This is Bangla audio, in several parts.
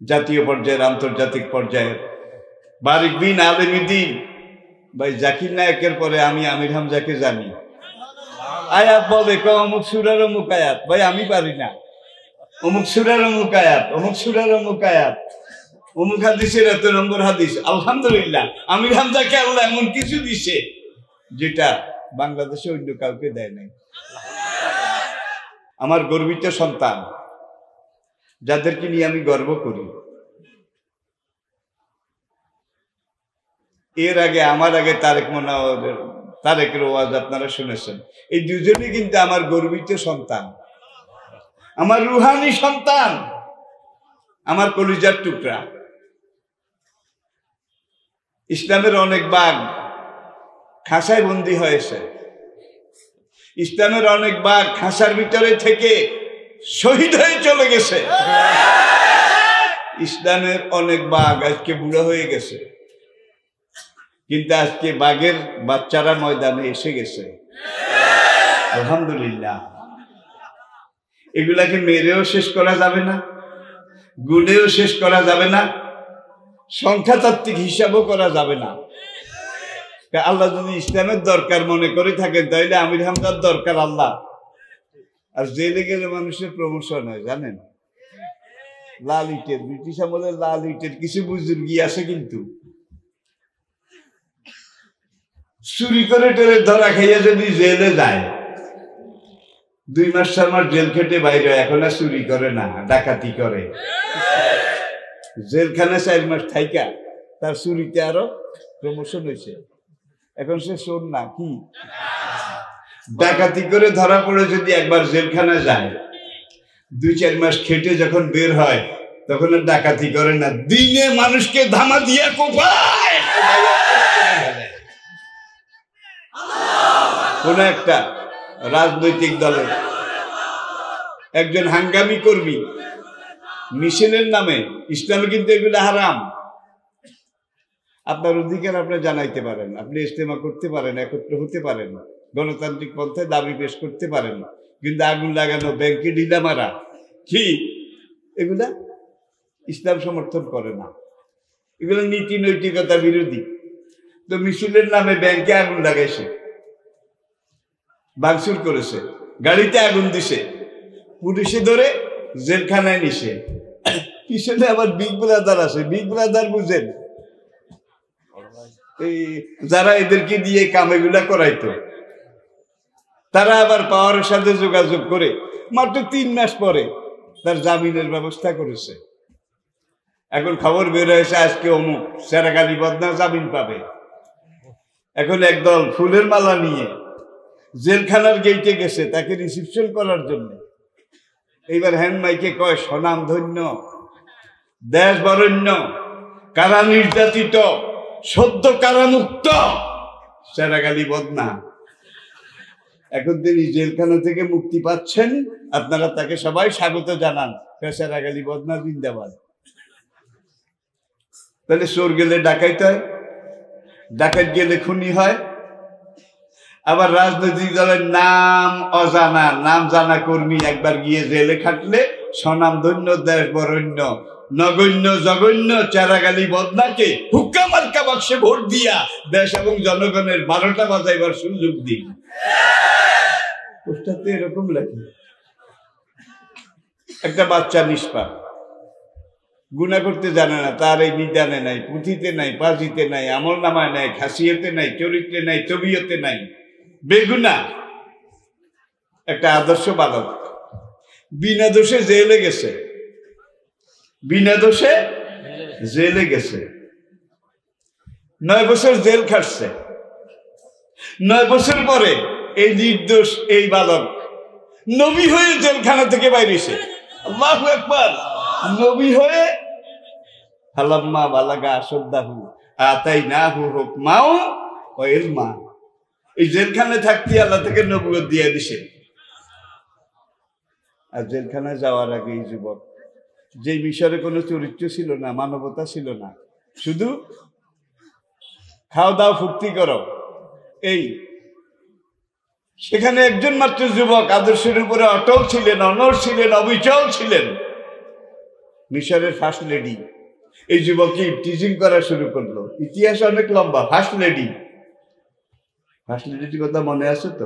জাতীয় পর্যায়ের আন্তর্জাতিক পর্যায়ের বারিক বিন আলেমীদ্দিন ভাই জাকির নায়কের পরে আমি আমির হামজাকে জানি। আয়াত বলে অমুক সূরার অমুক আয়াত, ভাই আমি পারি না। অমুক সূরার অমুক আয়াত, অমুক সূরার অমুক আয়াত, অমুক হাদিসের এত নম্বর হাদিস। আলহামদুলিল্লাহ আমির হামজাকে আল্লাহ এমন কিছু দিছে যেটা বাংলাদেশে অন্য কাউকে দেয় নাই। আমার গর্বিত সন্তান, যাদেরকে নিয়ে আমি গর্ব করি। এর আগে আমার আগে তারেকের ওয়াজ আপনারা শুনেছেন। এই দুজনই কিন্তু আমার গর্বিত সন্তান, আমার রুহানি সন্তান, আমার কলিজার টুকরা। ইসলামের অনেক বাঘ খাঁচায় বন্দী হয়েছে, ইসলামের অনেক বাঘ খাঁচার ভিতরে থেকে শহীদ হয়ে চলে গেছে, ইসলামের অনেক বাঘ আজকে বুড়ো হয়ে গেছে, কিন্তু আজকে বাঘের বাচ্চারা ময়দানে এসে গেছে। আলহামদুলিল্লাহ। এগুলাকে মেরেও শেষ করা যাবে না, গুণেও শেষ করা যাবে না, সংখ্যাতাত্ত্বিক হিসাবও করা যাবে না। আল্লাহ যদি ইসলামের দরকার মনে করে থাকেন তাহলে আমির হামজার দরকার আল্লাহ। আর জেলে গেলে মানুষের প্রমোশন হয় জানেন। লাল ইটের, ব্রিটিশ আমলের লাল ইটের কিছু বুজুর্গি আছে, কিন্তু চুরি করে টেরে ধরা খাইয়া যদি জেলে যায় 2 মাস 4 মাস জেল খেটে বাইরে, এখন আর চুরি করে না, ডাকাতি করে। জেলখানে 4 মাস থাইকা তার চুরিতে আরো প্রমোশন হয়েছে, এখন সে শোন না কি ডাকাতি করে ধরা পড়ে যদি একবার জেলখানা যায়, 2-4 মাস খেটে যখন বের হয় তখন আর ডাকাতি করে না, দিনে মানুষকে ধামা দিয়া কোপায়। কোন একটা রাজনৈতিক দলের একজন হাঙ্গামি কর্মী মিছিলের নামে, ইসলামে কিন্তু এগুলো হারাম। আপনার অধিকার আপনি জানাইতে পারেন, আপনি ইজতেমা করতে পারেন, একত্র হতে পারেন, গণতান্ত্রিক পন্থায় দাবি পেশ করতে পারেন, কিন্তু আগুন লাগানো, ব্যাংকে ঢিলা মারা, কি এগুলা ইসলাম সমর্থন করে না, এগুলো নীতি নৈতিকতা বিরোধী। তো মিছিলের নামে ব্যাংকে আগুন লাগাইছে, ভাঙচুর করেছে, গাড়িতে আগুন দিছে, পুলিশে ধরে জেলখানায় নিছে। পিছনে আবার বিগ ব্রাদার আছে, বিগ ব্রাদার বুঝেন, এই যারা এদেরকে দিয়ে কামেগুলা করাইতো, তারা আবার পাওয়ারের সাথে যোগাযোগ করে মাত্র 3 মাস পরে তার জামিনের ব্যবস্থা করেছে। এখন খবর বের হয়েছে আজকে অমুক সেরাগালি বদনা জামিন পাবে। এখন একদল ফুলের মালা নিয়ে জেলখানার গেইটে গেছে তাকে রিসিপশন করার জন্য। এইবার হ্যান্ড মাইকে কয়, স্বনাম ধন্য, দেশ বরেণ্য, কারা নির্যাতিত, সদ্য কারামুক্ত সেরাগালি বদনা, এখন তিনি জেলখানা থেকে মুক্তি পাচ্ছেন, আপনারা তাকে সবাই স্বাগত জানান। সেরাগালি বদনা জিন্দাবাদ। তাহলে চোর গেলে ডাকাইত হয়, ডাকাত গেলে খুনি হয়। আবার রাজনৈতিক দলের নাম অজানা, নাম জানা কর্মী একবার গিয়ে জেলে খাটলে স্বনাম ধন্য, দেশ বরেণ্য, নগণ্য জঘন্য চেরাগালি বদনাকে হুক্কা মার্কা বাক্সে ভোট দিয়া দেশ এবং জনগণের 12টা বাজাইবার সুযোগ দিন। পোস্টারতে এরকম লাগে। একটা বাচ্চা নিষ্পাপ, গুনাহ করতে জানে না, তার এই নিদানে নাই, পুঁথিতে নাই, পাজিতে নাই, আমল নামায় নাই, খাসিয়তে নাই, চরিত্রে নাই, তবিয়তে নাই, বেগুনা একটা আদর্শ বালক বিনা দোষে জেলে গেছে, বিনা দোষে জেলে গেছে, 9 বছর জেল খাটছে। 9 বছর পরে এই নির্দোষ এই বালক নবী হয়ে জেলখানা থেকে বাইরেছে। আল্লাহু আকবার। নবী হয়ে ফালাম্মা বালাগা আশদ্দাহু আতাইনাহু হুকমাও ওয়া ইলমা, এই জেলখানে থাকতে আল্লাহ থেকে নবুয়ত দিয়ে দিছে। আর জেলখানায় যাওয়ার আগে এই যুবক, যে মিশরে কোনো চরিত্র ছিল না, মানবতা ছিল না, শুধু খাও দাও ফুর্তি করো, এই সেখানে একজন মাত্র যুবক আদর্শের উপরে অটল ছিলেন, অনড় ছিলেন, অবিচল ছিলেন, মিশরের ফার্স্ট লেডি এই যুবককে টিজিং করা শুরু করলো। ইতিহাস অনেক লম্বা। ফার্স্ট লেডির কথা মনে আছে তো?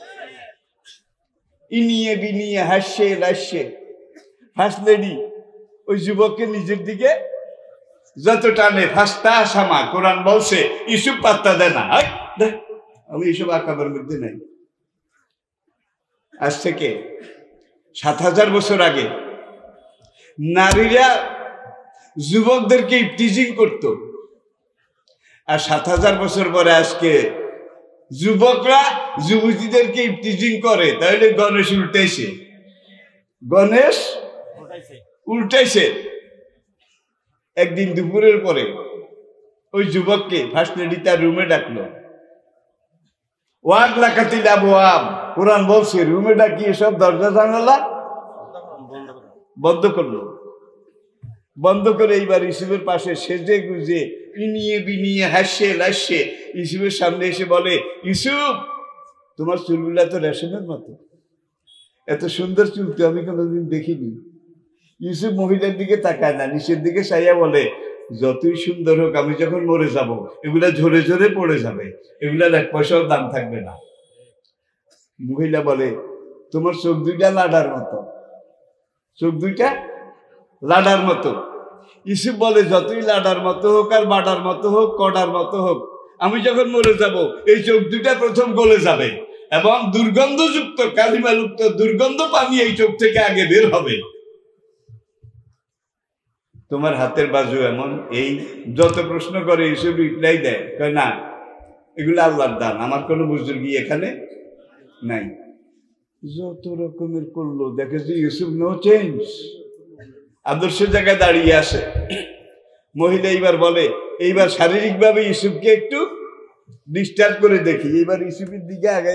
ইনিয়ে বিনিয়ে হাসছে লাসছে ফার্স্ট লেডি ওই যুবককে নিজের দিকে যত টানে ফাস্তা আসামা। কোরআন বলছে ইউসুফ পাত্তা দেয় না। আমি এইসব আকামের মধ্যে নাই। আজ থেকে ৭,০০০ বছর আগে নারীরা যুবকদেরকে টিজিং করত, আর ৭,০০০ বছর পরে আজকে যুবকরা যুবতীদেরকে টিজিং করে। তাহলে গণেশ উল্টাইছে। একদিন দুপুরের পরে ওই যুবককে ফার্স্ট লেডি তার রুমে ডাকলো। ওয়াদ লাকাতিল আবওয়াব, কোরআন বলছে রুমে ডাকিয়ে সব দরজা জানালা বন্ধ করে এইবার ইউসুফের পাশে সেজে গুজে ইনিয়ে বিনিয়ে হাসছে লাসছে ইউসুফের সামনে এসে বলে, ইউসুফ তোমার চুলগুলা তো রেশমের মতো, এত সুন্দর চুল তো আমি কোনোদিন দেখিনি। ইউসুফ মহিলার দিকে তাকায় না, নিচের দিকে চাইয়া বলে, যতই সুন্দর হোক আমি যখন মরে যাব এগুলা ঝরে ঝরে পড়ে যাবে, এগুলার 1 পয়সাও দাম থাকবে না। মহিলা বলে, তোমার চোখ দুইটা লাডার মতো, চোখ দুইটা লাডার মতো। ইউসুফ বলে, যতই লাডার মতো হোক আর বাডার মতো হোক কডার মতো হোক, আমি যখন মরে যাব এই চোখ দুইটা প্রথম গলে যাবে এবং দুর্গন্ধযুক্ত কালিমাযুক্ত দুর্গন্ধ পানি এই চোখ থেকে আগে বের হবে। তোমার হাতের বাজু এমন। এই যত প্রশ্ন করে ইউসুফ রিপ্লাই দেয়, কয় না এগুলো আল্লাহর দান, আমার কোনো বুজুর্গি এখানে নাই। যত রকমের করলো, দেখে যে ইউসুফ নো চেঞ্জ, আদর্শ জায়গায় দাঁড়িয়ে আসে। মহিলা এইবার বলে, এইবার শারীরিকভাবে ইউসুফকে একটু ডিস্টার্ব করে দেখি। এইবার ইউসুফের দিকে আগে,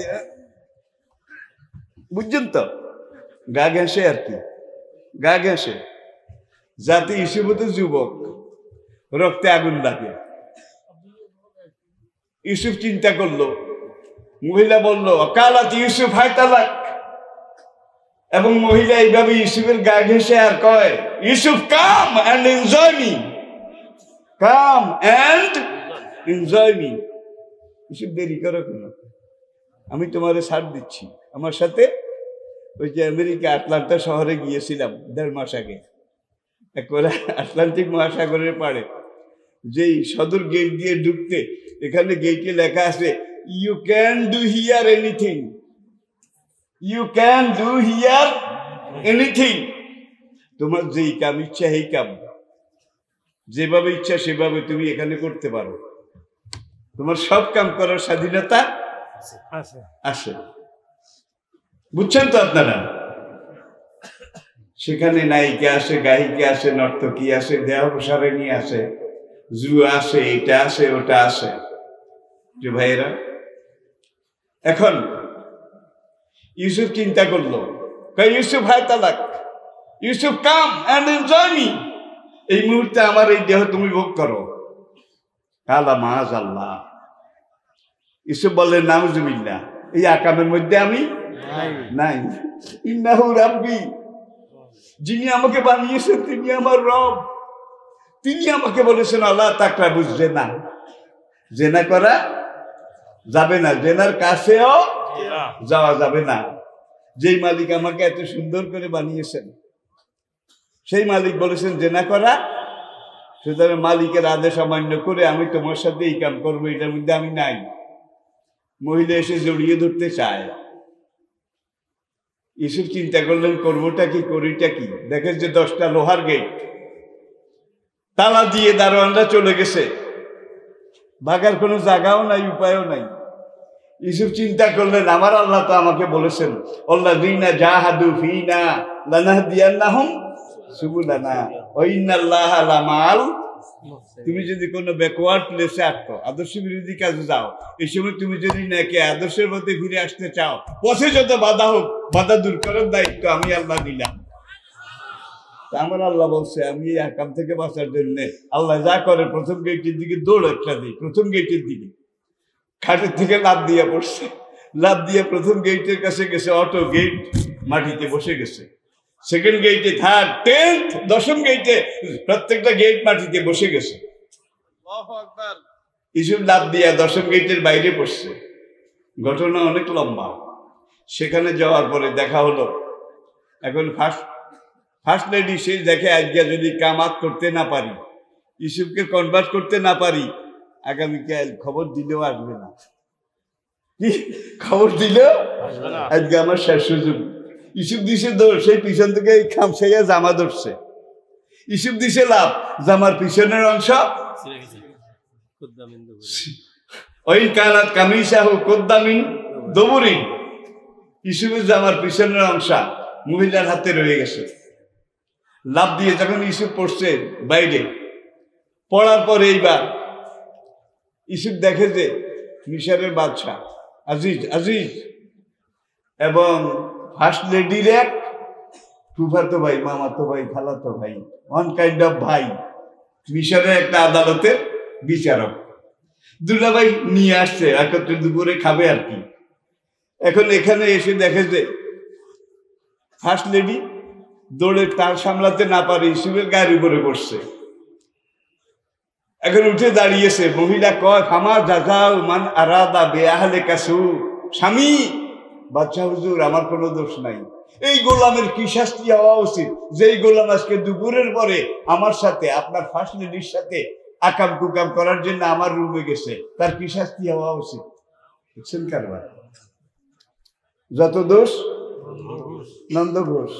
বুঝছেন তো, গা ঘেঁষে আর কি, গা ঘেঁষে, যাতে ইউসুফ হতো যুবক, রক্তে আগুন লাগে। ইউসুফ চিন্তা করলো। মহিলা বলল, অকালাত ইউসুফ হায় তালাক। এবং মহিলা এইভাবে ইউসুফের গা ঘেঁষে আর কয়, Yusuf come and enjoy me, come and enjoy me. Yusuf দেরি করো কেন, আমি তোমারে ছাড় দিচ্ছি। আমার সাথে ওই যে আমেরিকা আটলান্টা শহরে গিয়েছিলাম 1.5 মাস আগে, একবারে আটলান্টিক মহাসাগরের পাড়ে যেই সদর গেট দিয়ে ঢুকতে, এখানে গেটে লেখা আছে, you can do here anything, you can do here anything. তোমার যেই কাম ইচ্ছা সেই কাম, যেভাবে ইচ্ছা সেভাবে তুমি এখানে করতে পারো, তোমার সব কাম করার স্বাধীনতা আছে। বুঝছেন তো আপনারা? সেখানে নায়িকা আসে, গায়িকা আসে, নর্তকী আসে, দেহ প্রসারিণী আসে, জুয়া আসে, এটা আসে ওটা আসে। যে ভাইয়েরা, এখন ইউসুফ চিন্তা করলো, ইউসুফ হায় তালাক, Yusuf come and enjoy me, এই মুহূর্তে আমার এই দেহ তুমি ভোগ করো। কালা মাআযাল্লাহ। ইউসুফ বললেন, নাউযুবিল্লাহ, এই আকামের মধ্যে আমি নাই। ইন্নাহু রাব্বি, যিনি আমাকে বানিয়েছেন তিনি আমার রব। তিনি আমাকে বলেছেন, আল্লাহ তাকরাবুজ জিনা, জেনা করা যাবে না, জেনার কাছেও যাওয়া যাবে না। যেই মালিক আমাকে এত সুন্দর করে বানিয়েছেন সেই মালিক বলেছেন জেনা করা, সুতরাং মালিকের আদেশ অমান্য করে আমি তোমার সাথে এই কাম করবো, এটার মধ্যে আমি নাই। মহিলা এসে জড়িয়ে ধরতে চায়। ইউসুফ চিন্তা করলেন, করবোটা কি, করিটা কি। দেখেন যে 10টা লোহার গেট, তালা দিয়ে দারোয়ানরা চলে গেছে, ভাগার কোনো জায়গাও নাই, উপায়ও নাই। ইউসুফ চিন্তা করলেন, আমার আল্লাহ তো আমাকে বলেছেন, আল্লাযীনা জাহাদু ফীনা লানাহদিয়ান্নাহুম সুবুলানা ওয়া ইন্নাল্লাহা লামাল। তুমি যদি কোনো ব্যাকওয়ার্ড প্লেসে আটকো, আদর্শ বিরোধী কাজে যাও, এই সময় তুমি যদি নাকি আদর্শের মধ্যে ফিরে আসতে চাও, পথে যত বাধা হোক বাধা দূর করার দায়িত্ব আমি আল্লাহ দিলাম। আমার আল্লাহ বলছে, আমি এই আকাম থেকে বাঁচার জন্য আল্লাহ যা করে, প্রথম গেটের দিকে দৌড় একটা দিই, প্রথম গেটের দিকে খাটের থেকে লাফ দিয়ে পড়ছে, লাফ দিয়ে প্রথম গেটের কাছে গেছে, অটো গেট মাটিতে বসে গেছে। সেকেন্ড গেটে, থার্ড, 10th, 10ম গেটে, প্রত্যেকটা গেট মাটিতে বসে গেছে। ইউসুফ লাফ দিয়া 10ম গেটের বাইরে পড়ছে। ঘটনা অনেক লম্বা। সেখানে যাওয়ার পরে দেখা হলো, এখন ফার্স্ট লেডি সে দেখে আজকে যদি কামাত করতে না পারি, ইউসুফকে কনভার্ট করতে না পারি, আগামীকাল খবর দিলেও আসবে না। কি খবর দিলেও আজকে আমার শেষ সুযোগ। ইউসুফ দিছে দৌড়, সেই পিছন থেকে খামসাইয়া জামা ধরছে। ইউসুফ দিছে লাভ, জামার পিছনের অংশ ওই কানাত কামিসাহু কুদ্দামিন দবুরিন, ইউসুফের জামার পিছনের অংশ মহিলার হাতে রয়ে গেছে। লাভ দিয়ে যখন ইউসুফ পড়ছে বাইরে, পড়ার পরে এইবার ইউসুফ দেখে যে মিশরের বাদশা আজিজ এবং ফার্স্ট লেডির এক ফুফাতো ভাই, মামাতো ভাই, খালাতো ভাই, ওয়ান কাইন্ড অফ ভাই, মিশরের একটা আদালতের বিচারক, দুলাভাই নিয়ে আসছে একত্রে দুপুরে খাবে আর কি। এখন এখানে এসে দেখে যে ফার্স্ট লেডি দৌড়ে তার সামলাতে না পারে ইউসুফের গায়ের উপরে বসছে। এখন উঠে দাঁড়িয়েছে। মহিলা কয়, ফামা জাযাউ মান আরাদা বিআহলিকা সু, স্বামী বাচ্চা হুজুর আমার কোনো দোষ নাই, এই গোলামের কি শাস্তি হওয়া উচিত যেই গোলাম আজকে দুপুরের পরে আমার সাথে আপনার ফার্স্ট লেডির সাথে আকাম কুকাম করার জন্য আমার রুমে গেছে, তার কি শাস্তি হওয়া উচিত? বুঝছেন কারবার? যত দোষ নন্দ ঘোষ।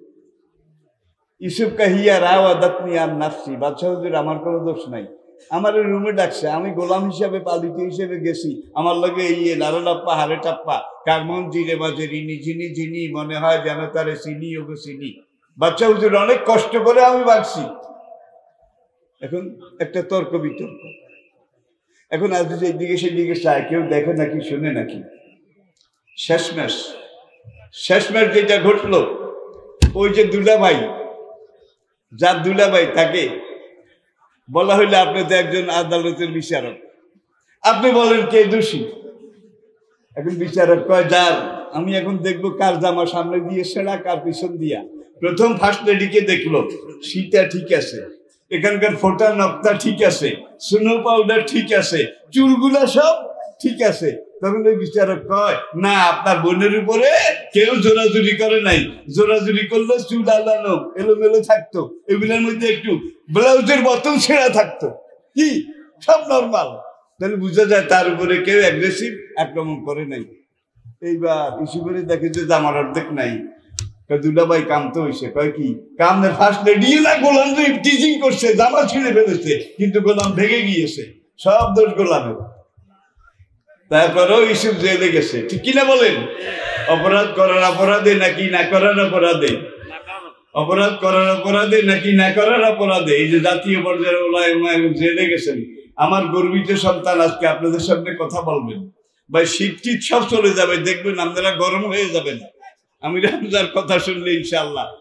ইউসুফ কাহিয়া রাওয়াদাতনি আন নাফসি, বাদশা হুজুর আমার কোনো দোষ নাই, আমার রুমে ডাকছে, আমি গোলাম হিসাবে পালিত হিসেবে গেছি, আমার লগে ইয়ে লারে লাপ্পা হারে টাপ্পা কারমন জিরে বাজে রিনি ঝিনি ঝিনি, মনে হয় যেন তারে চিনি ওকে চিনি। বাদশা হুজুর অনেক কষ্ট করে আমি বাঁচছি। এখন একটা তর্ক বিতর্ক। এখন আজ এইদিকে সেদিকে চায়, কেউ দেখে নাকি শুনে নাকি। শেষমেশ যেটা ঘটলো, ওই যে দুলাভাই, যার দুলাভাই তাকে বলা হইলে আপনি তো একজন আদালতের বিচারক, আপনি বলেন কে দোষী। এখন বিচারক কয়, যার আমি এখন দেখবো কার জামা সামনে দিয়ে সেরা, কার পিছন দিয়া। প্রথম ফার্স্ট লেডিকে দেখলো, সীতা ঠিক আছে, এখানকার ফোটা নকটা ঠিক আছে, স্নো পাউডার ঠিক আছে, চুলগুলা সব ঠিক আছে। তখন ওই বিচারক কয়, না আপনার বোনের উপরে কেউ জোরাজুরি করে নাই, জোরাজুরি করলে চুল আলানো এলোমেলো থাকতো, এগুলোর মধ্যে একটু ব্লাউজের বোতাম ছেঁড়া থাকতো, কি সব নর্মাল। তাহলে বোঝা যায় তার উপরে কেউ অ্যাগ্রেসিভ আক্রমণ করে নাই। এইবার ইস্যু দেখে যে জামার অর্ধেক নাই। দুলাভাই কামতে হয়েছে, কয় কি কামের ফার্স্ট লেডি না গোলাম টিচিং করছে, জামা ছিঁড়ে ফেলেছে, কিন্তু গোলাম ভেঙে গিয়েছে, সব দোষ গোলামের। তারপরেও ইউসুফ জেলে গেছে, ঠিক কিনা বলেন? অপরাধ করার অপরাধে নাকি না করার অপরাধে? অপরাধ করার অপরাধে নাকি না করার অপরাধে। এই যে জাতীয় পর্যায়ের ওলামা জেলে গেছেন, আমার গর্বিত সন্তান আজকে আপনাদের সামনে কথা বলবেন। ভাই শীত টিত সব চলে যাবে, দেখবেন আপনারা গরম হয়ে যাবেন। আমি রামজার কথা শুনলে ইনশাআল্লাহ